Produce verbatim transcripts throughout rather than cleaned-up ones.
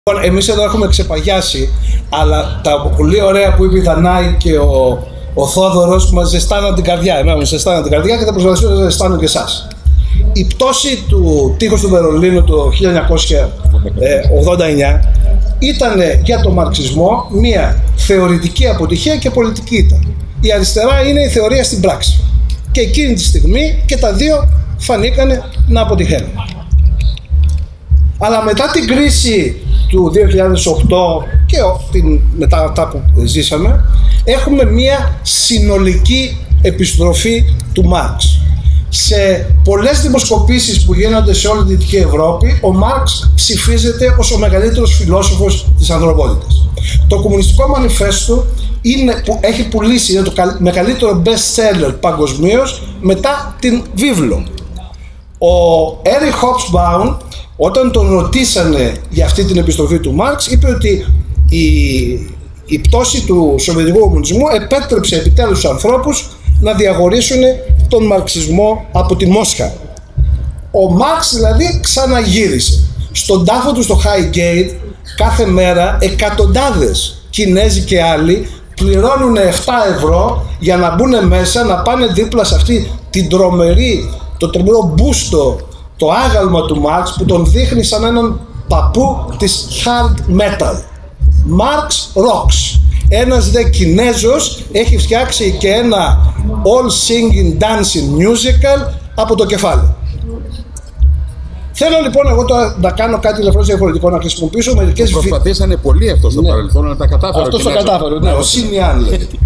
Εμείς εδώ έχουμε ξεπαγιάσει, αλλά τα πολύ ωραία που είπε η Δανάη και ο, ο Θόδωρος μας ζεστάναν την καρδιά. Εμένα μας ζεστάναν την καρδιά και θα προσπαθήσω να ζεστάνω και εσάς. Η πτώση του τείχους του Βερολίνου το χίλια εννιακόσια ογδόντα εννιά ήταν για τον μαρξισμό μια θεωρητική αποτυχία και πολιτική ήττα. Η αριστερά είναι η θεωρία στην πράξη. Και εκείνη τη στιγμή και τα δύο φανήκανε να αποτυχαίνουν. Αλλά μετά την κρίση του δύο χιλιάδες οκτώ και την, μετά αυτά που ζήσαμε, έχουμε μία συνολική επιστροφή του Μάρξ. Σε πολλές δημοσκοπήσεις που γίνονται σε όλη την Δυτική Ευρώπη, ο Μάρξ ψηφίζεται ως ο μεγαλύτερος φιλόσοφος της ανθρωπότητας. Το Κομμουνιστικό Μανιφέστο είναι, που έχει πουλήσει, είναι το μεγαλύτερο best seller παγκοσμίως μετά την βίβλο. Ο Έρικ Χόμπσμπαουμ, όταν τον ρωτήσανε για αυτή την επιστροφή του Μάρξ, είπε ότι η, η πτώση του Σοβιετικού Κομμουνισμού επέτρεψε επιτέλους τους ανθρώπους να διαχωρίσουν τον μαρξισμό από τη Μόσχα. Ο Μάρξ δηλαδή ξαναγύρισε. Στον τάφο του στο Highgate κάθε μέρα εκατοντάδες Κινέζοι και άλλοι πληρώνουν επτά ευρώ για να μπουν μέσα, να πάνε δίπλα σε αυτή την τρομερή, το τρομερό μπούστο, το άγαλμα του Μάρξ που τον δείχνει σαν έναν παππού της hard metal. Marx rocks. Ένας δε Κινέζος έχει φτιάξει και ένα all singing dancing musical από το κεφάλι. Θέλω λοιπόν εγώ τώρα να κάνω κάτι ελαφρώς διαφορετικό, να χρησιμοποιήσω μερικές... Προσπαθήσανε πολύ αυτό στο ναι. παρελθόν, αλλά τα κατάφερε. Αυτό το κατάφερε, ναι, ο Σινιάν λέγεται.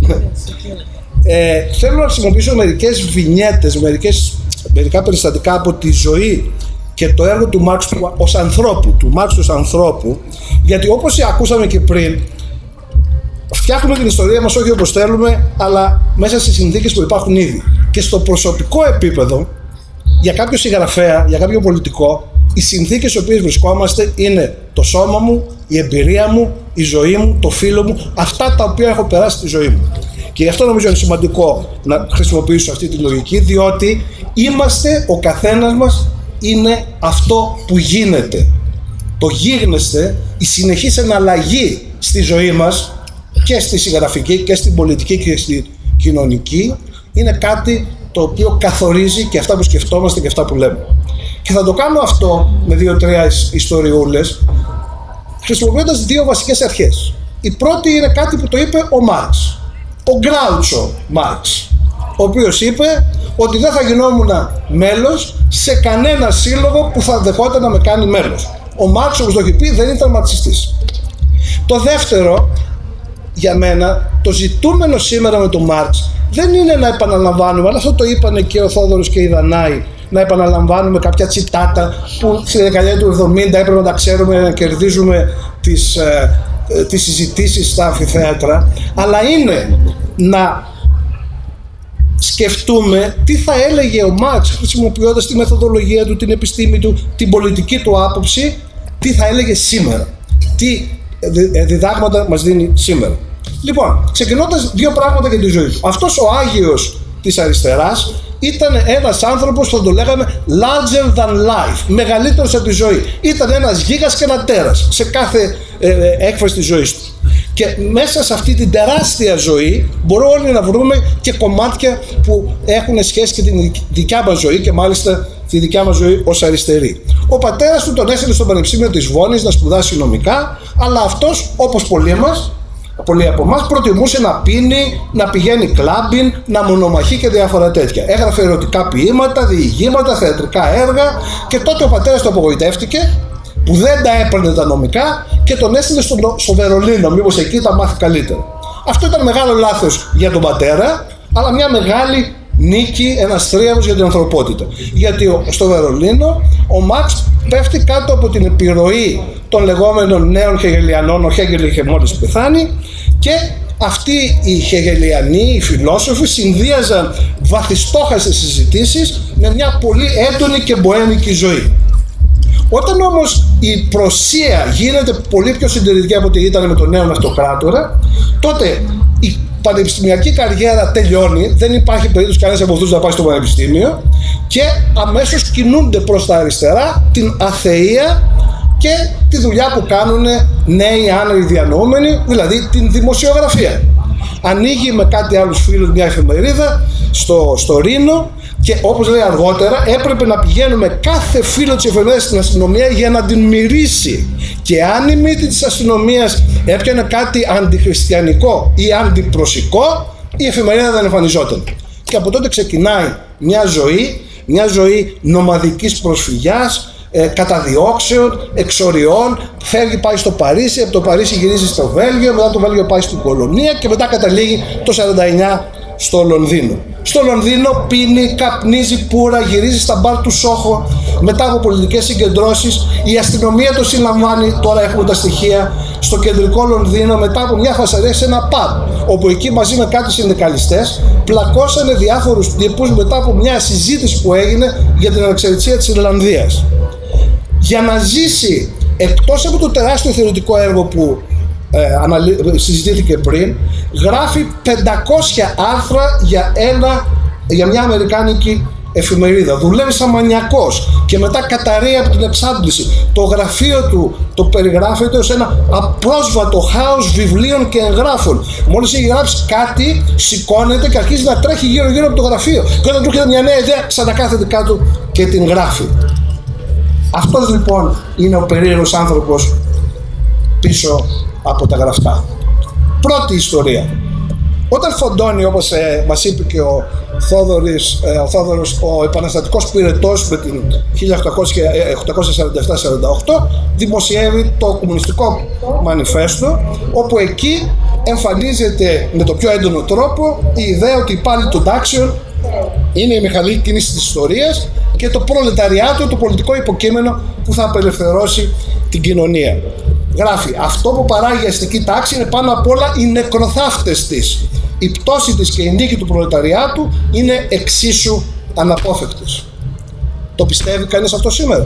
ε, θέλω να χρησιμοποιήσω μερικές βινιέτες, μερικές, μερικά περιστατικά από τη ζωή και το έργο του Μάρξ ως ανθρώπου, του Μάρξ ως ανθρώπου, γιατί όπως ακούσαμε και πριν, φτιάχνουμε την ιστορία μας όχι όπως θέλουμε, αλλά μέσα σε συνθήκες που υπάρχουν ήδη. Και στο προσωπικό επίπεδο, για κάποιο συγγραφέα, για κάποιο πολιτικό, οι συνθήκες στις οποίες βρισκόμαστε είναι το σώμα μου, η εμπειρία μου, η ζωή μου, το φίλο μου, αυτά τα οποία έχω περάσει στη ζωή μου. Και γι' αυτό νομίζω είναι σημαντικό να χρησιμοποιήσω αυτή τη λογική, διότι είμαστε, ο καθένας μας είναι αυτό που γίνεται. Το γίγνεσθε, η συνεχής εναλλαγή στη ζωή μας, και στη συγγραφική και στην πολιτική και στη κοινωνική, είναι κάτι το οποίο καθορίζει και αυτά που σκεφτόμαστε και αυτά που λέμε. Και θα το κάνω αυτό με δύο-τρία ιστοριούλες, χρησιμοποιώντας δύο βασικές αρχές. Η πρώτη είναι κάτι που το είπε ο Μάρξ, ο Γκράουτσο Μάρξ, ο οποίος είπε ότι δεν θα γινόμουν μέλος σε κανένα σύλλογο που θα δεχόταν να με κάνει μέλος. Ο Μάρξ, όπως το έχει πει, δεν ήταν μαρξιστής. Το δεύτερο, για μένα, το ζητούμενο σήμερα με τον Μάρξ δεν είναι να επαναλαμβάνουμε, αλλά αυτό το είπανε και ο Θόδωρος και η Δανάη, να επαναλαμβάνουμε κάποια τσιτάτα που στη δεκαετία του εβδομήντα έπρεπε να τα ξέρουμε, να κερδίζουμε τις, ε, ε, τις συζητήσεις στα αμφιθέατρα, αλλά είναι να σκεφτούμε τι θα έλεγε ο Μάρξ χρησιμοποιώντας τη μεθοδολογία του, την επιστήμη του, την πολιτική του άποψη, τι θα έλεγε σήμερα, τι διδάγματα μας δίνει σήμερα. Λοιπόν, ξεκινώντας δύο πράγματα για τη ζωή του. Αυτός ο Άγιος της αριστεράς ήταν ένας άνθρωπος που θα το λέγαμε larger than life, μεγαλύτερος από τη ζωή. Ήταν ένας γίγας και ένα τέρας σε κάθε ε, έκφραση της ζωής του. Και μέσα σε αυτή την τεράστια ζωή μπορούμε όλοι να βρούμε και κομμάτια που έχουν σχέση και την δικιά μας ζωή και μάλιστα τη δικιά μας ζωή ως αριστερή. Ο πατέρας του τον έστειλε στο Πανεπιστήμιο της Βόνης να σπουδάσει νομικά, αλλά αυτός, όπως πολλοί μας, πολλοί από εμάς, προτιμούσε να πίνει, να πηγαίνει κλάμπιν, να μονομαχεί και διάφορα τέτοια. Έγραφε ερωτικά ποίηματα, διηγήματα, θεατρικά έργα και τότε ο πατέρας του απογοητεύτηκε που δεν τα έπαιρνε τα νομικά και τον έστειλε στο, στο Βερολίνο, μήπως εκεί τα μάθει καλύτερα. Αυτό ήταν μεγάλο λάθος για τον πατέρα, αλλά μια μεγάλη νίκη, ένας θρίαμβος για την ανθρωπότητα. Γιατί στο Βερολίνο ο Μάρξ πέφτει κάτω από την επιρροή των λεγόμενων νέων Χεγελιανών, ο Χέγελ είχε μόλις πεθάνει, και αυτοί οι Χεγελιανοί, οι φιλόσοφοι, συνδύαζαν βαθιστόχαστες συζητήσεις με μια πολύ έντονη και μποέμικη ζωή. Όταν όμως η Προσία γίνεται πολύ πιο συντηρητική από ό,τι ήταν με τον νέο αυτοκράτορα, τότε η πανεπιστημιακή καριέρα τελειώνει, δεν υπάρχει περίπτωση κανένας από αυτούς να πάει στο πανεπιστήμιο και αμέσως κινούνται προς τα αριστερά, την αθεία και τη δουλειά που κάνουν νέοι άνεργοι διανοούμενοι, δηλαδή την δημοσιογραφία. Ανοίγει με κάτι άλλους φίλους μια εφημερίδα στο, στο Ρήνο και όπως λέει αργότερα έπρεπε να πηγαίνουμε κάθε φίλο της εφημερίδας στην αστυνομία για να την μυρίσει, και αν η μύτη της αστυνομίας έπιανε κάτι αντιχριστιανικό ή αντιπροσικό, η εφημερίδα δεν εμφανιζόταν. Και από τότε ξεκινάει μια ζωή, μια ζωή νομαδικής προσφυγιάς, ε, καταδιώξεων, εξοριών. Φεύγει, πάει στο Παρίσι, από το Παρίσι γυρίζει στο Βέλγιο, μετά το Βέλγιο πάει στην Κολονία και μετά καταλήγει το σαράντα εννιά στο Λονδίνο. Στο Λονδίνο πίνει, καπνίζει πουρα, γυρίζει στα μπαρ του Σόχο. Μετά από πολιτικές συγκεντρώσεις, η αστυνομία το συλλαμβάνει, τώρα έχουμε τα στοιχεία, στο κεντρικό Λονδίνο, μετά από μια φασαρία σε ένα pub, όπου εκεί μαζί με κάτι συνδικαλιστές πλακώσανε διάφορους τύπους μετά από μια συζήτηση που έγινε για την ανεξαρτησία της Ιρλανδίας. Για να ζήσει, εκτός από το τεράστιο θεωρητικό έργο που ε, αναλύ... συζητήθηκε πριν, γράφει πεντακόσια άρθρα για, ένα, για μια αμερικάνικη εφημερίδα. Δουλεύει σαν μανιακός και μετά καταρρεί από την εξάντληση. Το γραφείο του το περιγράφεται ως ένα απρόσβατο χάος βιβλίων και εγγράφων. Μόλις έχει γράψει κάτι, σηκώνεται και αρχίζει να τρέχει γύρω γύρω από το γραφείο. Και όταν του έρχεται μια νέα ιδέα, ξανακάθεται κάτω και την γράφει. Αυτός λοιπόν είναι ο περίεργος άνθρωπος πίσω από τα γραφτά. Πρώτη ιστορία. Όταν φοντώνει, όπως ε, μας είπε και ο Θόδωρης, ε, ο, Θόδωρος, ο επαναστατικός πυρετός με την χίλια οκτακόσια σαράντα επτά σαράντα οκτώ, δημοσιεύει το Κομμουνιστικό Μανιφέστο, όπου εκεί εμφανίζεται με το πιο έντονο τρόπο η ιδέα ότι οι υπάλληλοι των τάξεων είναι η μηχανή κίνηση της ιστορίας και το προλεταριάτο, το πολιτικό υποκείμενο που θα απελευθερώσει την κοινωνία. Γράφει, αυτό που παράγει η αστική τάξη είναι πάνω απ' όλα οι νεκροθάφτες της. Η πτώση της και η νίκη του προλεταριάτου είναι εξίσου αναπόφευκτες. Το πιστεύει κανείς αυτό σήμερα?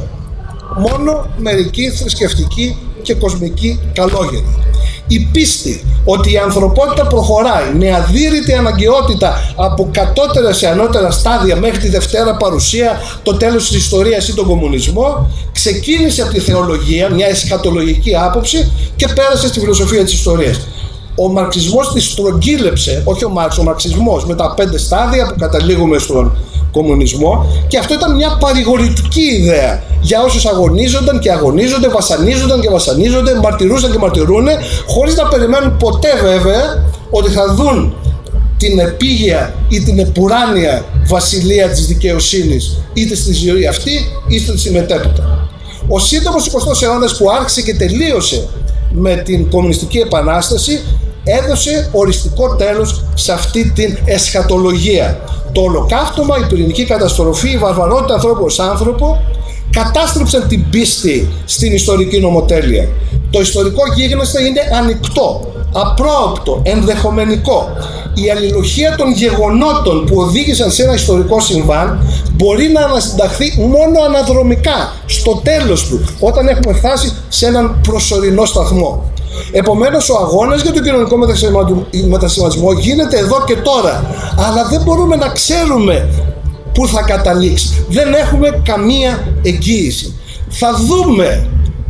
Μόνο μερικοί θρησκευτικοί και κοσμικοί καλόγεροι. Η πίστη ότι η ανθρωπότητα προχωράει με αδύρυτη αναγκαιότητα από κατώτερα σε ανώτερα στάδια μέχρι τη Δευτέρα Παρουσία, το τέλος της ιστορίας ή τον κομμουνισμό, ξεκίνησε από τη θεολογία, μια εσχατολογική άποψη, και πέρασε στη φιλοσοφία της ιστορίας. Ο μαρξισμός τη στρογγύλεψε, όχι ο Μάρξ, ο μαρξισμός, με τα πέντε στάδια που καταλήγουμε στον κομμουνισμό, και αυτό ήταν μια παρηγορητική ιδέα για όσους αγωνίζονταν και αγωνίζονται, βασανίζονταν και βασανίζονται, μαρτυρούσαν και μαρτυρούνε, χωρίς να περιμένουν ποτέ βέβαια ότι θα δουν την επίγεια ή την επουράνια βασιλεία της δικαιοσύνης, είτε στη ζωή αυτή είτε στη μετέπειτα. Ο σύντομος εικοστός αιώνας που άρχισε και τελείωσε με την Κομμουνιστική Επανάσταση έδωσε οριστικό τέλος σε αυτή την εσχατολογία. Το ολοκαύτωμα, η πυρηνική καταστροφή, η βαρβαρότητα ανθρώπου ως άνθρωπο κατάστρεψαν την πίστη στην ιστορική νομοτέλεια. Το ιστορικό γίγνεσθε είναι ανοιχτό, απρόοπτο, ενδεχομενικό. Η αλληλουχία των γεγονότων που οδήγησαν σε ένα ιστορικό συμβάν μπορεί να ανασυνταχθεί μόνο αναδρομικά, στο τέλος του, όταν έχουμε φτάσει σε έναν προσωρινό σταθμό. Επομένως, ο αγώνας για τον κοινωνικό μετασχηματισμό γίνεται εδώ και τώρα, αλλά δεν μπορούμε να ξέρουμε πού θα καταλήξει. Δεν έχουμε καμία εγγύηση. Θα δούμε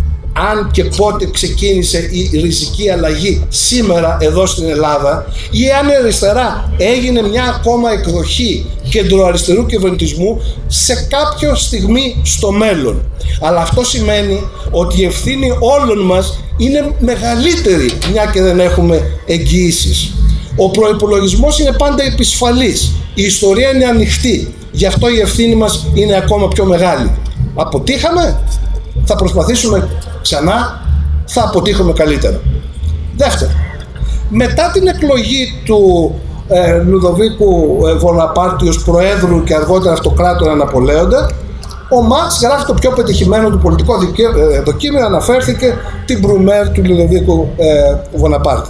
αν και πότε ξεκίνησε η ριζική αλλαγή σήμερα εδώ στην Ελλάδα, ή αν η αριστερά έγινε μια ακόμα εκδοχή κεντροαριστερού κυβερνητισμού σε κάποιο στιγμή στο μέλλον. Αλλά αυτό σημαίνει ότι η ευθύνη όλων μας είναι μεγαλύτερη, μια και δεν έχουμε εγγυήσεις. Ο προϋπολογισμός είναι πάντα επισφαλής, η ιστορία είναι ανοιχτή, γι' αυτό η ευθύνη μας είναι ακόμα πιο μεγάλη. Αποτύχαμε, θα προσπαθήσουμε ξανά, θα αποτύχουμε καλύτερα. Δεύτερο, μετά την εκλογή του ε, Λουδοβίκου ε, Βοναπάρτη ως Προέδρου και αργότερα Αυτοκράτορα Ναπολέοντα, ο Μάρξ γράφει το πιο πετυχημένο του πολιτικό δοκίμιο, αναφέρθηκε την Μπρουμέρ του Λουδοβίκου ε, Βοναπάρτη.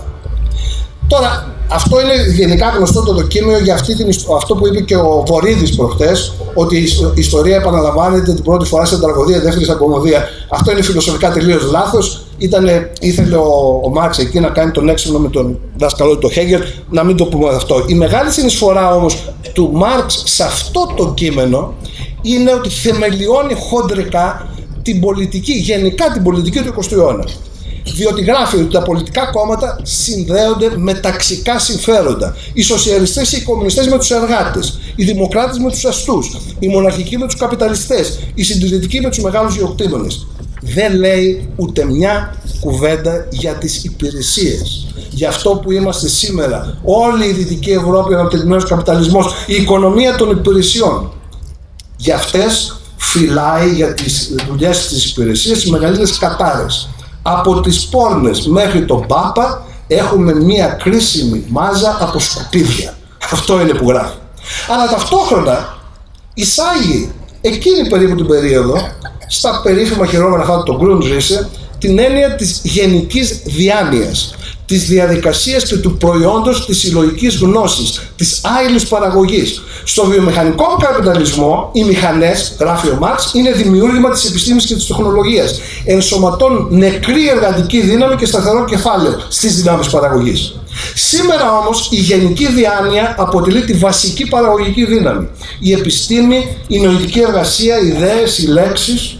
Τώρα, αυτό είναι γενικά γνωστό το δοκίμιο για αυτή την, αυτό που είπε και ο Βορίδης προχτές, ότι η ιστορία επαναλαμβάνεται την πρώτη φορά σε τραγωδία, δεύτερη σε κομμωδία. Αυτό είναι φιλοσοφικά τελείως λάθος. Ήτανε, ήθελε ο, ο Μάρξ εκεί να κάνει τον έξυπνο με τον δάσκαλό του, τον Χέγγελ, να μην το πούμε αυτό. Η μεγάλη συνεισφορά όμως του Μάρξ σε αυτό το κείμενο είναι ότι θεμελιώνει χοντρικά την πολιτική, γενικά την πολιτική του εικοστού αιώνα. Διότι γράφει ότι τα πολιτικά κόμματα συνδέονται με ταξικά συμφέροντα. Οι σοσιαλιστές και οι κομμουνιστές με τους εργάτες, οι δημοκράτες με τους αστούς, οι μοναρχικοί με τους καπιταλιστές, οι συντηρητικοί με τους μεγάλους γεωκτήμονες. Δεν λέει ούτε μια κουβέντα για τις υπηρεσίες. Για αυτό που είμαστε σήμερα, όλη η Δυτική Ευρώπη, ο αναπτυγμένος καπιταλισμός, η οικονομία των υπηρεσιών. Για αυτές φυλάει, για τις δουλειές της υπηρεσίας, οι μεγαλύτερες κατάρες. Από τις πόρνες μέχρι τον Πάπα έχουμε μία κρίσιμη μάζα από σκουπίδια. Αυτό είναι που γράφει. Αλλά ταυτόχρονα εισάγει εκείνη περίπου την περίοδο, στα περίφημα χειρόμενα χάρτη του Grundrisse, την έννοια της γενικής διάνοιας, της διαδικασίας και του προϊόντος της συλλογικής γνώσης, της άειλης παραγωγής. Στο βιομηχανικό καπιταλισμό, οι μηχανές, γράφει ο Μάρξ, είναι δημιούργημα της επιστήμης και της τεχνολογίας. Ενσωματώνουν νεκρή εργατική δύναμη και σταθερό κεφάλαιο στις δυνάμεις παραγωγής. Σήμερα όμως η γενική διάνοια αποτελεί τη βασική παραγωγική δύναμη. Η επιστήμη, η νοητική εργασία, οι ιδέες, οι λέξεις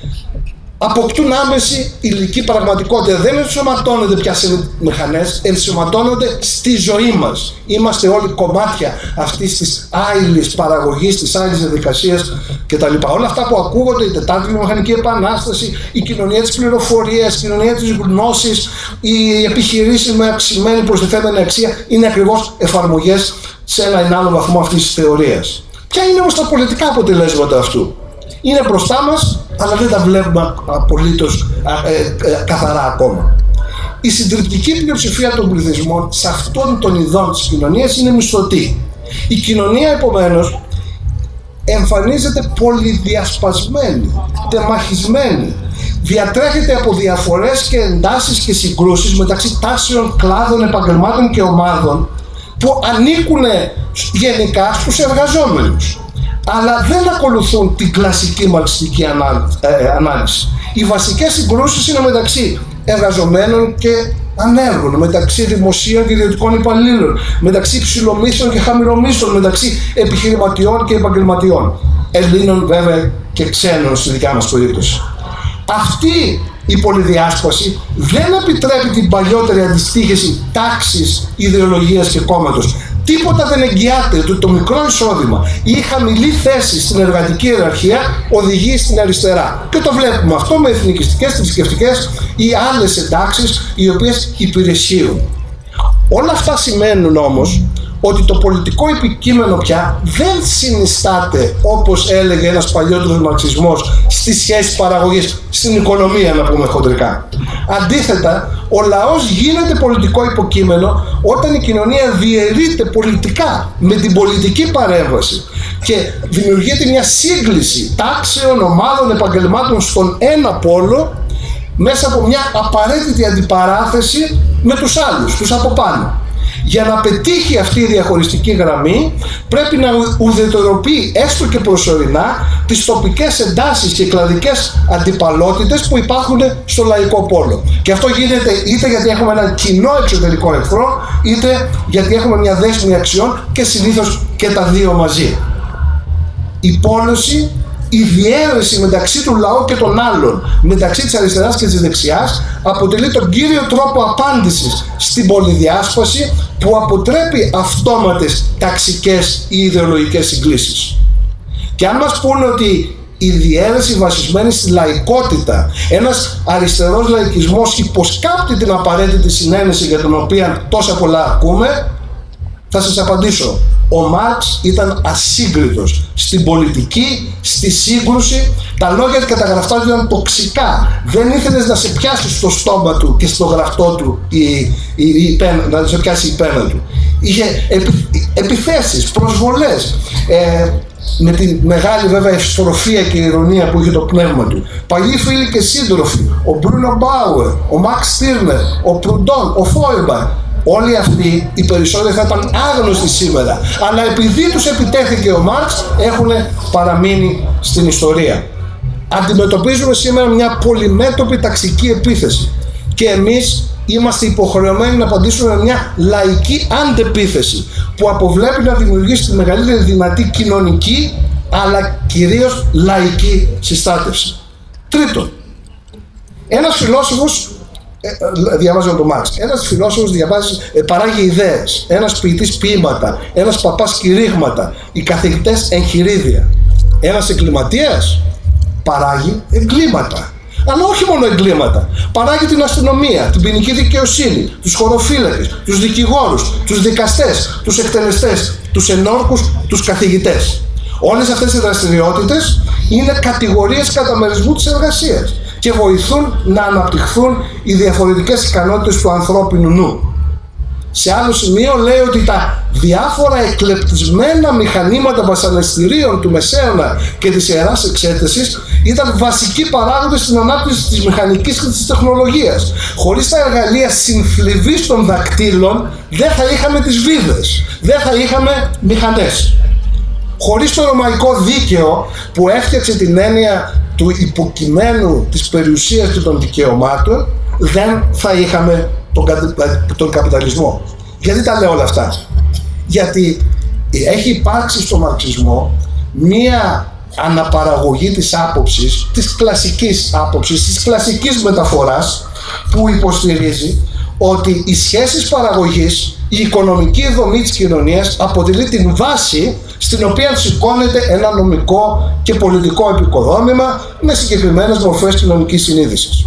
αποκτούν άμεση υλική πραγματικότητα. Δεν ενσωματώνονται πια σε μηχανές, ενσωματώνονται στη ζωή μας. Είμαστε όλοι κομμάτια αυτής της άειλης παραγωγής, της άειλης διαδικασίας κτλ. Όλα αυτά που ακούγονται, η τετάρτη βιομηχανική επανάσταση, η κοινωνία της πληροφορίας, η κοινωνία της γνώσης, οι επιχειρήσεις με αυξημένη προστιθέμενη αξία, είναι ακριβώς εφαρμογές σε ένα ή άλλο βαθμό αυτής της θεωρίας. Ποια είναι όμως τα πολιτικά αποτελέσματα αυτού? Είναι μπροστά μας, αλλά δεν τα βλέπουμε απολύτως ε, ε, καθαρά ακόμα. Η συντριπτική πλειοψηφία των πληθυσμών σε αυτών των ειδών της κοινωνίας είναι μισθωτή. Η κοινωνία, επομένως, εμφανίζεται πολυδιασπασμένη, τεμαχισμένη. Διατρέχεται από διαφορές και εντάσεις και συγκρούσεις μεταξύ τάσεων, κλάδων, επαγγελμάτων και ομάδων που ανήκουν γενικά στους εργαζόμενους, αλλά δεν ακολουθούν την κλασική μαρξιστική ανάλυση. Οι βασικές συγκρούσεις είναι μεταξύ εργαζομένων και ανέργων, μεταξύ δημοσίων και ιδιωτικών υπαλλήλων, μεταξύ ψηλομίσθων και χαμηλομίσθων, μεταξύ επιχειρηματιών και επαγγελματιών, Ελλήνων βέβαια και ξένων στη δικιά μας περίπτωση. Αυτή η πολυδιάσπαση δεν επιτρέπει την παλιότερη αντιστοίχηση τάξης, ιδεολογίας και κόμματος. Τίποτα δεν εγγυάται ότι το μικρό εισόδημα ή η χαμηλή θέση στην εργατική ιεραρχία οδηγεί στην αριστερά. Και το βλέπουμε αυτό με εθνικιστικές, θρησκευτικές ή άλλες εντάξεις οι οποίες υπηρεσίουν. Όλα αυτά σημαίνουν όμως ότι το πολιτικό επικείμενο πια δεν συνιστάται, όπως έλεγε ένας παλιότερος μαρξισμός, στη σχέση παραγωγής, στην οικονομία, να πούμε χοντρικά. Αντίθετα, ο λαός γίνεται πολιτικό υποκείμενο όταν η κοινωνία διαιρείται πολιτικά με την πολιτική παρέμβαση και δημιουργείται μια σύγκληση τάξεων, ομάδων, επαγγελμάτων στον ένα πόλο μέσα από μια απαραίτητη αντιπαράθεση με τους άλλους, τους από πάνω. Για να πετύχει αυτή η διαχωριστική γραμμή πρέπει να ουδετεροποιεί έστω και προσωρινά τις τοπικές εντάσεις και κλαδικές αντιπαλότητες που υπάρχουν στο λαϊκό πόλο. Και αυτό γίνεται είτε γιατί έχουμε έναν κοινό εξωτερικό εχθρό, είτε γιατί έχουμε μια δέσμη αξιών και συνήθως και τα δύο μαζί. Η πόλωση, η διαίρεση μεταξύ του λαού και των άλλων, μεταξύ της αριστεράς και της δεξιάς, αποτελεί τον κύριο τρόπο απάντησης στην πολυδιάσπαση που αποτρέπει αυτόματες ταξικές ή ιδεολογικές συγκλήσεις. Και αν μας πούνε ότι η διαίρεση βασισμένη στη λαϊκότητα, ένας αριστερός λαϊκισμός υποσκάπτει την απαραίτητη συνένεση για την οποία τόσα πολλά ακούμε, θα σας απαντήσω. Ο Μάρξ ήταν ασύγκριτος στην πολιτική, στη σύγκρουση. Τα λόγια και τα γραφτά του ήταν τοξικά. Δεν ήθελες να σε πιάσει στο στόμα του και στο γραφτό του η, η, η πένα, να σε πιάσει η πένα του. Είχε επι, επιθέσεις, προσβολές, ε, με τη μεγάλη βέβαια ευστροφία και ηρωνία που είχε το πνεύμα του. Παλιοί φίλοι και σύντροφοι, ο Μπρούνο Μπάουερ, ο Μαξ Στίρνερ, ο Προυντόν, ο Φόιμπαρ. Όλοι αυτοί, οι περισσότεροι θα ήταν άγνωστοι σήμερα, αλλά επειδή τους επιτέθηκε ο Μάρξ, έχουν παραμείνει στην ιστορία. Αντιμετωπίζουμε σήμερα μια πολυμέτωπη ταξική επίθεση και εμείς είμαστε υποχρεωμένοι να απαντήσουμε με μια λαϊκή αντεπίθεση που αποβλέπει να δημιουργήσει τη μεγαλύτερη δυνατή κοινωνική αλλά κυρίως λαϊκή συστάτευση. Τρίτον, ένας φιλόσοφος, ε, διαβάζω το Μάρξ, ένας φιλόσοφος διαβάζει, ε, παράγει ιδέες, ένας ποιητής ποίηματα, ένας παπάς κηρύγματα, οι καθηγητές εγχειρίδια. Ένας εγκληματίας παράγει εγκλήματα. Αλλά όχι μόνο εγκλήματα. Παράγει την αστυνομία, την ποινική δικαιοσύνη, τους χωροφύλακες, τους δικηγόρους, τους δικαστές, τους εκτελεστές, τους ενόρκους, τους καθηγητές. Όλες αυτές οι δραστηριότητες είναι κατηγορίες καταμερισμού της εργασίας και βοηθούν να αναπτυχθούν οι διαφορετικές ικανότητες του ανθρώπινου νου. Σε άλλο σημείο λέει ότι τα διάφορα εκλεπτισμένα μηχανήματα βασανιστήριων του Μεσαίωνα και της Ιεράς Εξέτασης ήταν βασικοί παράγοντες στην ανάπτυξη της μηχανικής και της τεχνολογίας. Χωρίς τα εργαλεία συνθλιβής των δακτύλων δεν θα είχαμε τις βίδες, δεν θα είχαμε μηχανές. Χωρίς το ρωμαϊκό δίκαιο που έφτιαξε την έννοια του υποκειμένου της περιουσίας και των δικαιωμάτων, δεν θα είχαμε τον, τον καπιταλισμό. Γιατί τα λέω όλα αυτά? Γιατί έχει υπάρξει στο μαρξισμό μία αναπαραγωγή της άποψης, της κλασικής άποψης, της κλασικής μεταφοράς, που υποστηρίζει ότι οι σχέσεις παραγωγής, η οικονομική δομή της κοινωνίας αποτελεί την βάση στην οποία σηκώνεται ένα νομικό και πολιτικό επικοδόμημα με συγκεκριμένες μορφές κοινωνικής συνείδησης.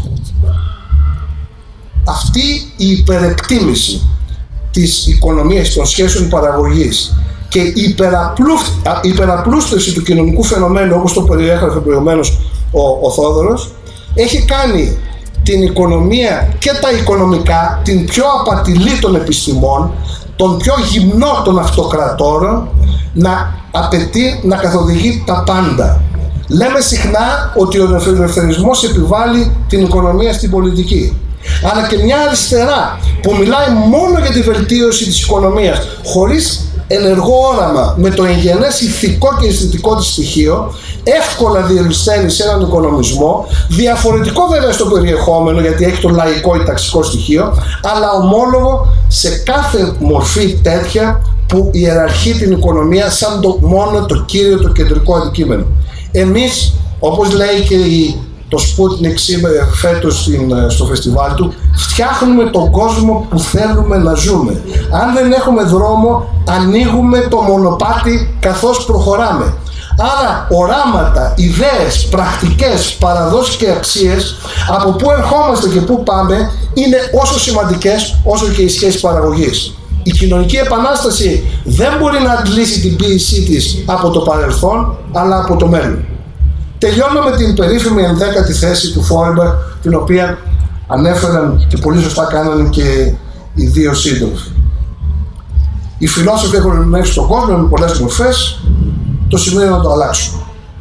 Αυτή η υπερεκτίμηση της οικονομίας, των σχέσεων παραγωγής και η υπεραπλούστευση του κοινωνικού φαινομένου, όπως το περιέγραφε προηγουμένως ο, ο Θόδωρος, έχει κάνει την οικονομία και τα οικονομικά την πιο απατηλή των επιστημών, τον πιο γυμνό των αυτοκρατόρων, να απαιτεί να καθοδηγεί τα πάντα. Λέμε συχνά ότι ο ελευθερισμός επιβάλλει την οικονομία στην πολιτική. Αλλά και μια αριστερά που μιλάει μόνο για τη βελτίωση της οικονομίας, χωρίς ενεργό όραμα, με το εγγενές ηθικό και αισθητικό της στοιχείο, εύκολα διελισθαίνει σε έναν οικονομισμό, διαφορετικό βέβαια στο περιεχόμενο, γιατί έχει το λαϊκό ή ταξικό στοιχείο, αλλά ομόλογο σε κάθε μορφή τέτοια που ιεραρχεί την οικονομία σαν το μόνο, το κύριο, το κεντρικό αντικείμενο. Εμείς, όπως λέει και η το Sputnik σήμερα φέτος στο φεστιβάλ του, φτιάχνουμε τον κόσμο που θέλουμε να ζούμε. Αν δεν έχουμε δρόμο, ανοίγουμε το μονοπάτι καθώς προχωράμε. Άρα οράματα, ιδέες, πρακτικές, παραδόσεις και αξίες, από πού ερχόμαστε και πού πάμε, είναι όσο σημαντικές όσο και οι σχέσεις παραγωγής. Η κοινωνική επανάσταση δεν μπορεί να αντλήσει την ποίησή της από το παρελθόν, αλλά από το μέλλον. Τελειώνω με την περίφημη ενδέκατη θέση του Φόιμπερ, την οποία ανέφεραν και πολύ σωστά κάνανε και οι δύο σύντροφοι. Οι φιλόσοφοι έχουν ερμηνεύσει τον κόσμο με πολλές μορφές, το σημείο να το αλλάξουν.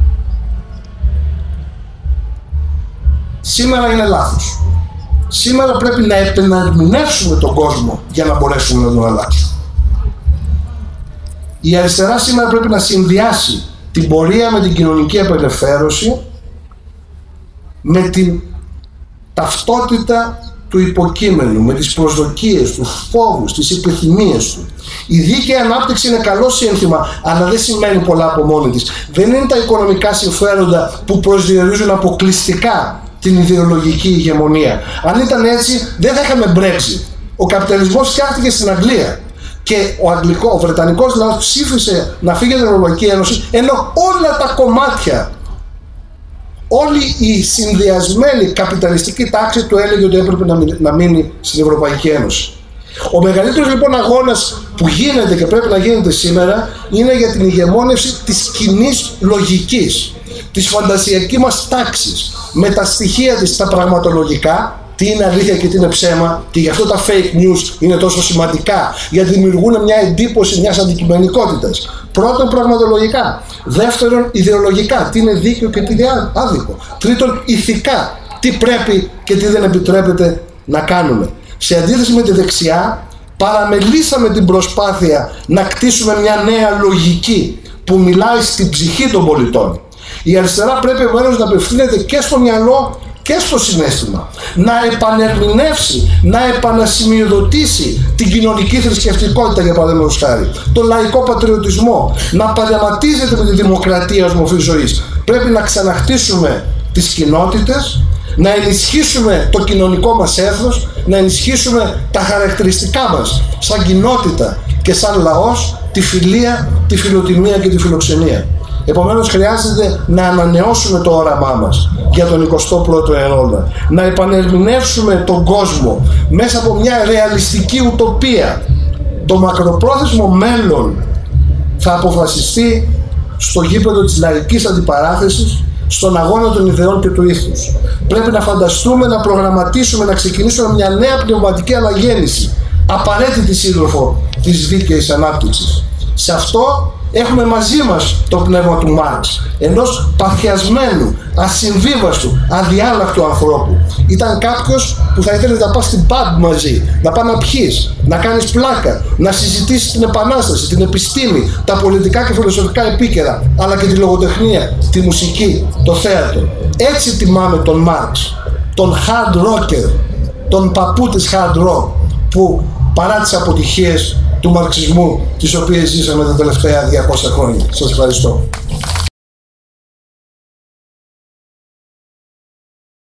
Σήμερα είναι λάθος. Σήμερα πρέπει να επανερμηνεύσουμε τον κόσμο για να μπορέσουμε να τον αλλάξουμε. Η αριστερά σήμερα πρέπει να συνδυάσει την πορεία με την κοινωνική απελευθέρωση, με την ταυτότητα του υποκείμενου, με τις προσδοκίες, τους φόβους, τις επιθυμίες του. Η δίκαιη ανάπτυξη είναι καλό σύνθημα, αλλά δεν σημαίνει πολλά από μόνη της. Δεν είναι τα οικονομικά συμφέροντα που προσδιορίζουν αποκλειστικά την ιδεολογική ηγεμονία. Αν ήταν έτσι, δεν θα είχαμε Brexit. Ο καπιταλισμός φτιάχτηκε στην Αγγλία και ο, Αγγλικό, ο Βρετανικός λαός ψήφισε να φύγει από την Ευρωπαϊκή Ένωση, ενώ όλα τα κομμάτια, όλη η συνδυασμένη καπιταλιστική τάξη του έλεγε ότι έπρεπε να, μείνει, να μείνει στην Ευρωπαϊκή Ένωση. Ο μεγαλύτερος λοιπόν αγώνας που γίνεται και πρέπει να γίνεται σήμερα είναι για την ηγεμόνευση της κοινής λογικής, της φαντασιακής μας τάξης, με τα στοιχεία της, τα πραγματολογικά, τι είναι αλήθεια και τι είναι ψέμα, και γι' αυτό τα fake news είναι τόσο σημαντικά, γιατί δημιουργούν μια εντύπωση μιας αντικειμενικότητας. Πρώτον, πραγματολογικά. Δεύτερον, ιδεολογικά, τι είναι δίκαιο και τι είναι άδικο. Τρίτον, ηθικά, τι πρέπει και τι δεν επιτρέπεται να κάνουμε. Σε αντίθεση με τη δεξιά, παραμελήσαμε την προσπάθεια να κτίσουμε μια νέα λογική που μιλάει στην ψυχή των πολιτών. Η αριστερά πρέπει επομένως να απευθύνεται και στο μυαλό και στο συναίσθημα, να επανερμηνεύσει, να επανασημειοδοτήσει την κοινωνική θρησκευτικότητα, για παραδείγματος χάρη, τον λαϊκό πατριωτισμό, να παραματίζεται με τη δημοκρατία ως μορφή ζωής. Πρέπει να ξαναχτίσουμε τις κοινότητες, να ενισχύσουμε το κοινωνικό μας έθνος, να ενισχύσουμε τα χαρακτηριστικά μας σαν κοινότητα και σαν λαός, τη φιλία, τη φιλοτιμία και τη φιλοξενία. Επομένως χρειάζεται να ανανεώσουμε το όραμά μας για τον εικοστό πρώτο αιώνα, να επανερμηνεύσουμε τον κόσμο μέσα από μια ρεαλιστική ουτοπία. Το μακροπρόθεσμο μέλλον θα αποφασιστεί στο γήπεδο της λαϊκής αντιπαράθεσης, στον αγώνα των ιδεών και του ήθους. Πρέπει να φανταστούμε, να προγραμματίσουμε, να ξεκινήσουμε μια νέα πνευματική αναγέννηση, απαραίτητη σύντροφο της δίκαιης ανάπτυξης. Σε αυτό έχουμε μαζί μας το πνεύμα του Μάρξ, ενός παθιασμένου, ασυμβίβαστου, αδιάλακτου ανθρώπου. Ήταν κάποιος που θα ήθελε να πας στην pub μαζί, να πας να πιείς, να κάνεις πλάκα, να συζητήσεις την Επανάσταση, την επιστήμη, τα πολιτικά και φιλοσοφικά επίκαιρα, αλλά και τη λογοτεχνία, τη μουσική, το θέατρο. Έτσι τιμάμε τον Μάρξ, τον hard rocker, τον παππού της hard rock, που παρά τις αποτυχίες του μαρξισμού τις οποίες ζήσαμε τα τελευταία διακόσια χρόνια. Σας ευχαριστώ.